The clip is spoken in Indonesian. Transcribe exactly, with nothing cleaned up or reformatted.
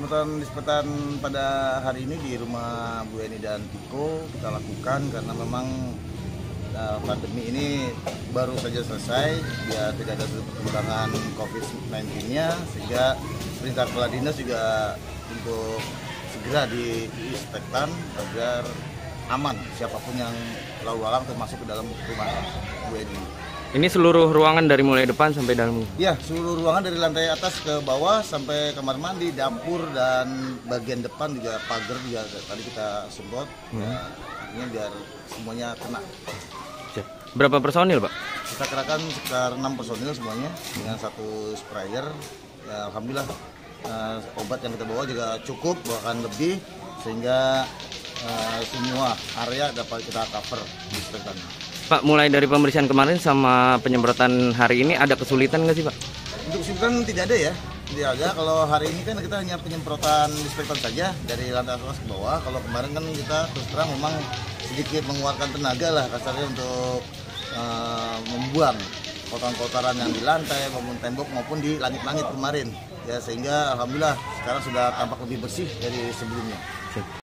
Penyemprotan disinfektan pada hari ini di rumah Bu Eni dan Tiko kita lakukan karena memang uh, pandemi ini baru saja selesai, biar tidak ada perkembangan covid sembilan belas-nya, sehingga perintah kepala dinas juga untuk segera diinspektan agar aman siapapun yang lalu lalang termasuk ke dalam rumah Bu Eni. Ini seluruh ruangan dari mulai depan sampai dalam? Ya, seluruh ruangan dari lantai atas ke bawah sampai kamar mandi, dapur, dan bagian depan juga pagar juga tadi kita semprot. Hmm. Ya, artinya biar semuanya kena. Berapa personil, Pak? Kita kerahkan sekitar enam personil semuanya dengan satu sprayer. Ya, alhamdulillah uh, obat yang kita bawa juga cukup, bahkan lebih, sehingga uh, semua area dapat kita cover di sekitar. Pak, mulai dari pembersihan kemarin sama penyemprotan hari ini ada kesulitan nggak sih, Pak? Untuk kesulitan tidak ada ya, tidak ada. Kalau hari ini kan kita hanya penyemprotan disinfektan saja dari lantai atas ke bawah. Kalau kemarin kan kita terus terang memang sedikit mengeluarkan tenaga lah kasarnya untuk uh, membuang kotoran-kotoran yang di lantai maupun tembok maupun di langit-langit kemarin. Ya, sehingga alhamdulillah sekarang sudah tampak lebih bersih dari sebelumnya.